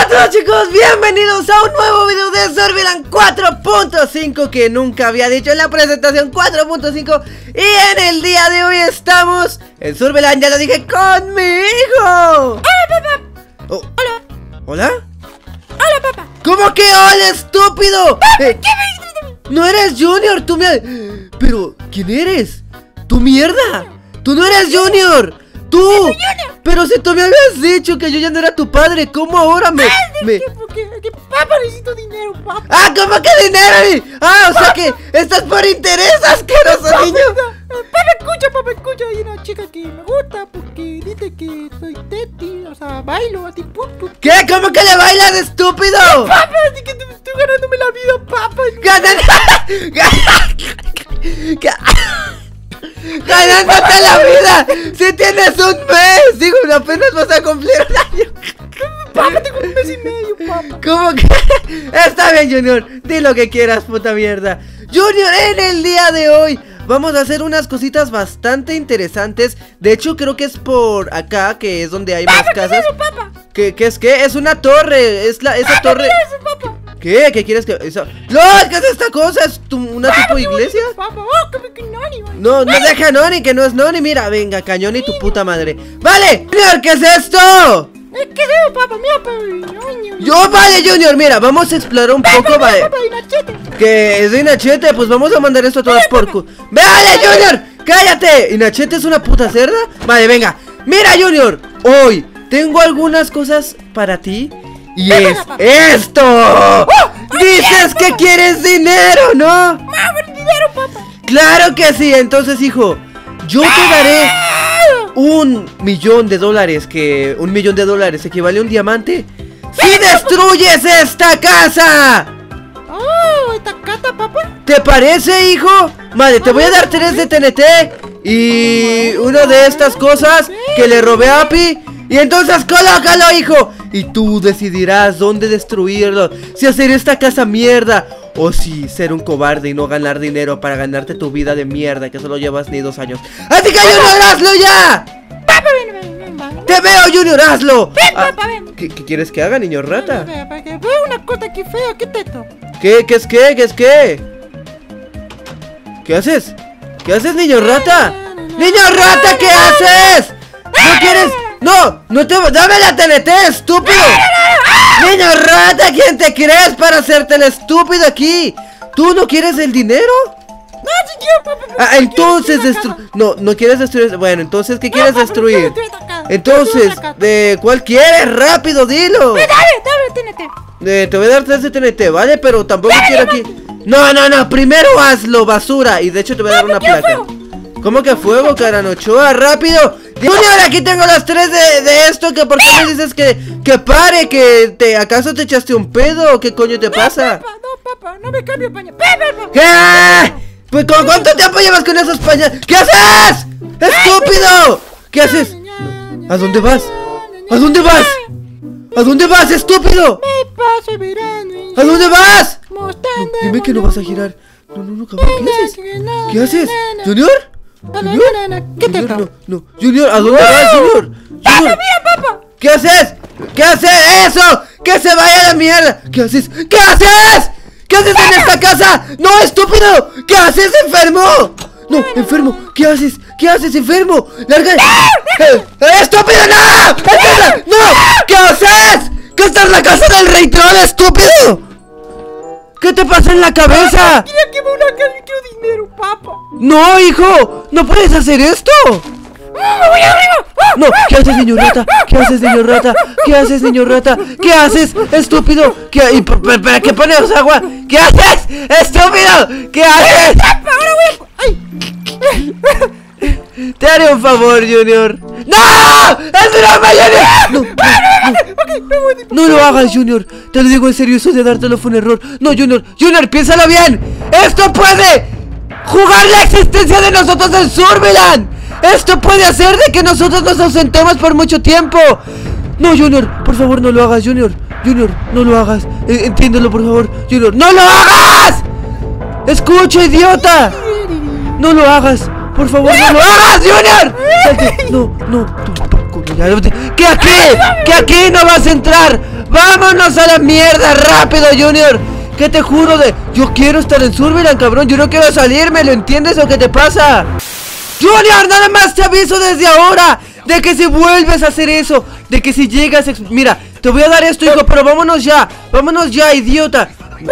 todos, chicos, bienvenidos a un nuevo video de Surviland 4.5 que nunca había dicho en la presentación 4.5. Y en el día de hoy estamos en Surviland, ya lo dije, conmigo. ¡Hola, papá! Oh. ¡Hola! ¿Hola? ¡Hola, papá! ¿Cómo que hola, estúpido? ¿Qué me dices de mí? No eres Junior, tú me... Pero, ¿quién eres? ¡Tu mierda! ¡Tú no eres Junior! ¡Tú! Pero si tú me habías dicho que yo ya no era tu padre, ¿cómo ahora me...? Que papá, necesito dinero, papá. ¡Ah, cómo que dinero! ¡Ah, o sea que estás por interés, asqueroso niño! Papá, escucha, hay una chica que me gusta porque dice que soy teti, o sea, bailo a ti, punto. ¿Qué? ¿Cómo que le bailas, estúpido? Papá, así que estoy ganándome la vida, papá. ¡Ganándote la vida! ¡Si tienes un mes! Digo, apenas vas a cumplir un año. Papá, tengo un mes y medio, papá. ¿Cómo que? Está bien, Junior, di lo que quieras, puta mierda. Junior, en el día de hoy vamos a hacer unas cositas bastante interesantes. De hecho, creo que es por acá, que es donde hay más casas. ¿Qué es eso, papá? ¿Qué es qué? Es una torre, esa torre... ¿Qué es eso, papá? ¿Qué? ¿Qué quieres que...? Eso... ¡No! ¿Qué es esta cosa? ¿Es una tipo iglesia? Papá, que noni, man. No deja Noni, que no es Noni. Mira, venga, cañón y tu puta madre. ¡Vale! Junior, ¿qué es esto? ¿Qué es eso, papá? Mira, papá. Vale, Junior, mira, vamos a explorar un poco, vale. Papá, hay machete. ¿Qué es de Inachete? Pues vamos a mandar esto a todas por cu... ¡Vale, Junior! ¡Cállate! ¿Inachete es una puta cerda? Vale, venga. Mira, Junior, hoy tengo algunas cosas para ti. Y es esto. Dices que quieres dinero, ¿no? Mamá, dinero, papá. Claro que sí, entonces, hijo, yo te daré $1.000.000, que $1.000.000 equivale a un diamante si destruyes esta casa. Oh, esta casa, papá. ¿Te parece, hijo? Vale, te voy a dar 3 de TNT y una de estas cosas que le robé a Api. Y entonces colócalo, hijo. Y tú decidirás dónde destruirlo. Si hacer esta casa mierda o si ser un cobarde y no ganar dinero para ganarte tu vida de mierda que solo llevas ni 2 años. ¡Así que Junior, hazlo ya! Papá, ven. ¡Te veo, Junior, hazlo! Ven, papá, ven. ¿Qué quieres que haga, niño rata? Veo una cosa aquí fea, ¿qué es esto? ¿Qué es qué? ¿Qué haces? ¿Qué haces, niño rata? ¡Niño rata, ¿qué haces? ¿No quieres...? No te... ¡Dame la TNT, estúpido! ¡Niño rata! ¿Quién te crees para hacerte el estúpido aquí? ¿Tú no quieres el dinero? No, sí quiero, papá. Ah, entonces no quieres destruir... Bueno, entonces, ¿qué quieres destruir? Entonces, ¿cuál quieres? ¡Rápido, dilo! Dame TNT. Te voy a dar 3 de TNT, ¿vale? Pero tampoco quiero aquí... No, primero hazlo, basura. Y de hecho te voy a dar una placa. ¿Cómo que fuego, Caranochoa? ¡Rápido! Junior, aquí tengo las 3 de esto. ¿Por qué me dices que pare? ¿Acaso te echaste un pedo? ¿O qué coño te pasa? Papá, no me cambio pañal. ¿Qué? Pues ¿con cuánto tiempo llevas con esos pañales? ¿Qué haces? ¡Estúpido! ¿Qué haces? ¿A dónde vas? ¿A dónde vas? ¿A dónde vas, estúpido? Me paso verano. ¿A dónde vas? Mostrando. Dime que no vas a girar. No, cabrón, ¿qué haces? ¿Qué haces? ¿Junior? ¿Qué te pasa? No, Junior, ¿a dónde vas, Junior? ¡Papá, mira, papá! ¿Qué haces? ¿Qué haces? ¡Eso! ¡Que se vaya a la mierda! ¿Qué haces? ¿Qué haces? ¿Qué haces en esta casa? ¡No, estúpido! ¿Qué haces, enfermo? No, enfermo, ¿qué haces? ¿Qué haces, enfermo? ¡Larga! ¡Estúpido, no! ¡No! ¿Qué haces? ¿Qué está en la casa del rey troll, estúpido? ¿Qué te pasa en la cabeza? Quería que me una cara y quiero dinero, papá. No, hijo, no puedes hacer esto. ¡Voy arriba! No, ¿qué haces, niño rata? ¿Qué haces, niño rata? ¿Qué haces, niño rata? ¿Qué haces, estúpido? ¿Para qué pones agua? ¿Qué haces, estúpido? ¿Qué haces? Ahora voy a... ¡Ay! Te haré un favor, Junior. ¡No! ¡Es broma, Junior! No lo hagas, Junior. Te lo digo en serio, eso de dártelo fue un error. No, Junior, piénsalo bien. Esto puede jugar la existencia de nosotros en Surviland. Esto puede hacer de que nosotros nos ausentemos por mucho tiempo. No, Junior, por favor, no lo hagas, Junior, no lo hagas. Entiéndelo, por favor, Junior. ¡No lo hagas! ¡Escucha, idiota! No lo hagas. Por favor, no lo hagas, Junior. Salte. No, tú, ¿Qué aquí? ¿Qué aquí no vas a entrar? ¡Vámonos a la mierda! ¡Rápido, Junior! ¿Qué te juro de...? Yo quiero estar en Surviland, cabrón. Yo no quiero salirme, ¿lo entiendes o qué te pasa? Junior, nada más te aviso desde ahora de que si vuelves a hacer eso, de que si llegas... Mira, te voy a dar esto, hijo, pero vámonos ya, idiota.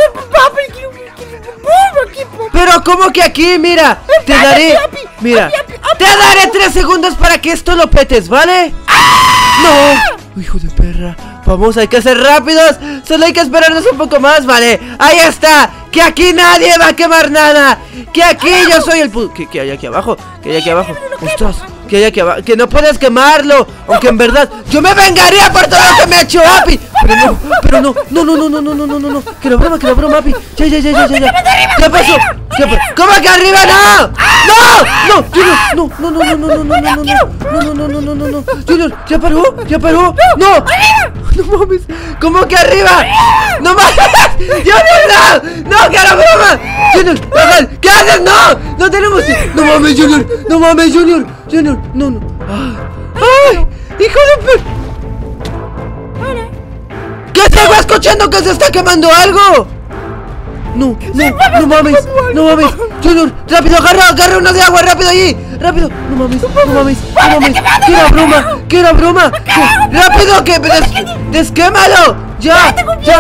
Pero ¿cómo que aquí? Mira, te daré... Mira, te daré 3 segundos para que esto lo petes, ¿vale? ¡No! Hijo de perra. Vamos, hay que ser rápidos. Solo hay que esperarnos un poco más, vale. Ahí está. Que aquí nadie va a quemar nada. Que aquí yo soy el ¿Qué hay aquí abajo? ¿Qué hay aquí abajo? Ostras, ¿qué hay aquí abajo? Que no puedes quemarlo. Aunque en verdad yo me vengaría por todo lo que me ha hecho Api. Pero no. Que la broma, Api. Ya. ¿Qué pasó? ¿Cómo que arriba no? ¡No! ¡No! Junior, ¿ya paró? ¡No! ¡No mames! ¿Cómo que arriba? ¡No mames! ¡Junior, no! ¡Que era broma! ¡Junior, baja! ¿Qué haces? ¡No! ¡No tenemos! ¡No mames, Junior! ¡Junior, no! ¡Ay! ¡Hijo de ¿qué estaba escuchando que se está quemando algo? No mames. Junior, rápido, agarra uno de agua, rápido allí. Rápido. No mames. ¿Qué era broma? Rápido, que desquémalo. Ya.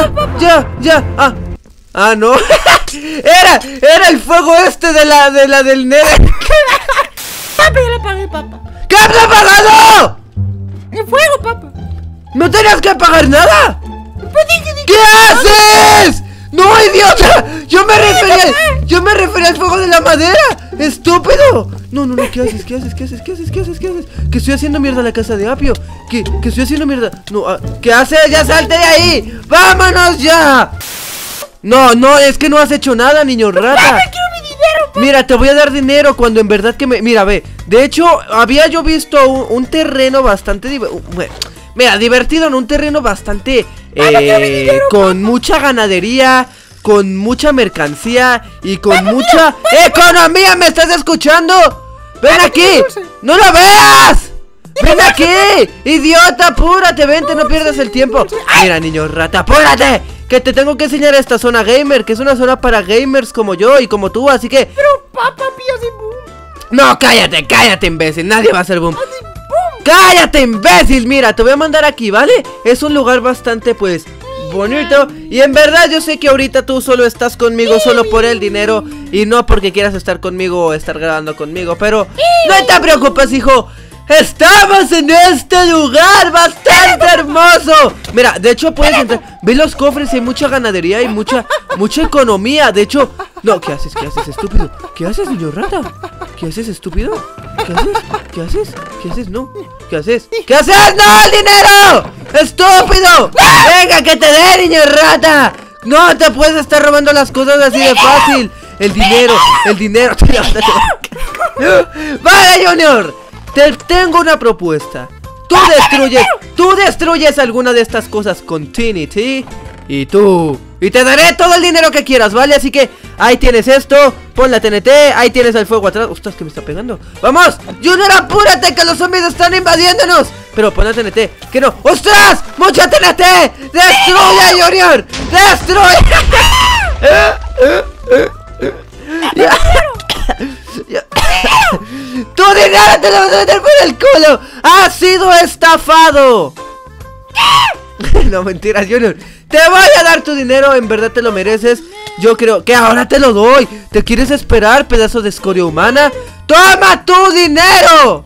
Ah, no. Era el fuego este de la del Nether. Papá, ya le apagué, papá. ¿Qué has apagado? El fuego, papá. No tenías que apagar nada. ¿Qué haces? ¡No, idiota! Yo me refería al fuego de la madera. ¡Estúpido! No, ¿qué haces? ¿Qué estoy haciendo mierda a la casa de Apio? ¿Qué estoy haciendo mierda? No, ¿qué haces? ¡Ya salte de ahí! ¡Vámonos ya! No, es que no has hecho nada, niño rata. ¡Papá, quiero mi dinero, papá! Mira, te voy a dar dinero cuando en verdad que me... Mira, ve. De hecho, había yo visto un terreno bastante... divertido en un terreno bastante... con mucha ganadería, con mucha mercancía y con mucha economía. ¿Me estás escuchando? ¡Ven aquí! ¡No lo veas! ¡Ven aquí! ¡Idiota! ¡Apúrate! ¡Vente! ¡No pierdas el tiempo! Mira, niño rata, ¡apúrate! Que te tengo que enseñar esta zona gamer, que es una zona para gamers como yo y como tú, así que... Pero papá, hace boom. No, cállate, imbécil. Nadie va a hacer boom. ¡Cállate, imbécil! Mira, te voy a mandar aquí, ¿vale? Es un lugar bastante, pues, bonito. Y en verdad yo sé que ahorita tú solo estás conmigo solo por el dinero y no porque quieras estar conmigo o estar grabando conmigo. Pero no te preocupes, hijo. Estamos en este lugar bastante hermoso. Mira, de hecho puedes entrar. Ve los cofres, hay mucha ganadería y mucha economía. De hecho, no, ¿qué haces, estúpido? ¿Qué haces, niño rata? ¿Qué haces, estúpido? ¿Qué haces? No. ¿Qué haces? ¡No, el dinero! ¡Estúpido! ¡Venga, que te dé, niño rata! No te puedes estar robando las cosas así de fácil. El dinero. Vale, Junior. Te tengo una propuesta. Tú destruyes alguna de estas cosas con TNT y te daré todo el dinero que quieras, ¿vale? Así que ahí tienes esto, pon la TNT, ahí tienes el fuego atrás. Ostras, que me está pegando. ¡Vamos! Junior, apúrate, que los zombies están invadiéndonos. Pero pon la TNT, que no. ¡Ostras! ¡Mucha TNT! ¡Destruye, Junior! ¡Destruye! ¡Tu dinero te lo vas a meter por el culo! ¡Has sido estafado! No, mentiras, Junior. Te voy a dar tu dinero, en verdad te lo mereces. Yo creo que ahora te lo doy. ¿Te quieres esperar, pedazo de escoria humana? ¡Toma tu dinero!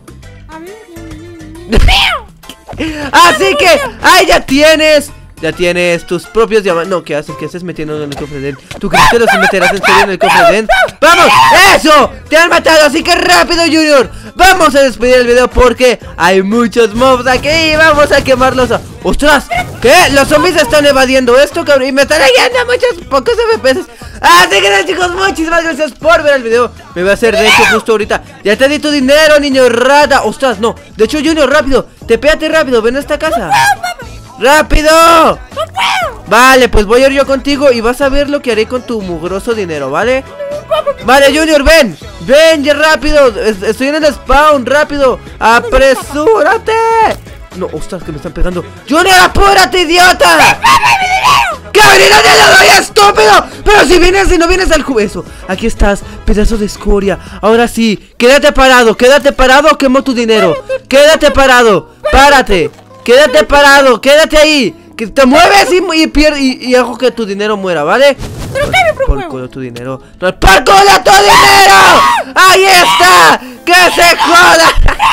Así que ahí ya tienes tus propios diamantes. No, ¿qué haces metiendo en el cofre de él? ¿Tú crees que los meterás en serio en el cofre de él? ¡Vamos! ¡Eso! ¡Te han matado! Así que rápido, Junior. Vamos a despedir el video porque hay muchos mobs aquí y vamos a quemarlos. ¡Ostras! ¿Qué? Los zombies están evadiendo esto, cabrón. Y me están guiando muchos pocos FPS. Así que nada, chicos, muchísimas gracias por ver el video. Me voy a hacer de hecho justo ahorita. Ya te di tu dinero, niño rata. ¡Ostras! No. De hecho, Junior, rápido. Tepéate rápido. Ven a esta casa. ¡Rápido! Vale, pues voy a ir yo contigo y vas a ver lo que haré con tu mugroso dinero, ¿vale? Vale, Junior, ven. Ven ya rápido. Estoy en el spawn, rápido. ¡Apresúrate! No, ostras, que me están pegando. ¡Junior, apúrate, idiota! ¡Qué habilidad le doy, estúpido! Pero si vienes y no vienes al eso. Aquí estás, pedazo de escoria. Ahora sí, quédate parado, quemo tu dinero. Quédate parado, párate. Quédate parado, quédate ahí. Que te mueves y hago que tu dinero muera, ¿vale? ¿Pero qué me Por culo tu dinero. ¡No, por culo tu dinero! ¡Ahí está! ¡Que se joda!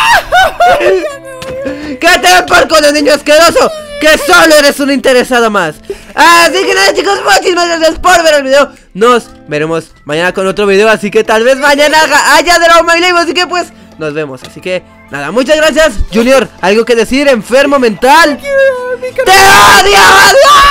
¡Que te den por culo, niño asqueroso! ¡Que solo eres un interesado más! Así que nada, chicos, muchísimas gracias por ver el video. Nos veremos mañana con otro video. Así que tal vez mañana haya Dragon My Live. Así que pues, nos vemos. Así que nada, muchas gracias. Junior, ¿algo que decir, enfermo mental? ¡Te odio! ¡Adiós!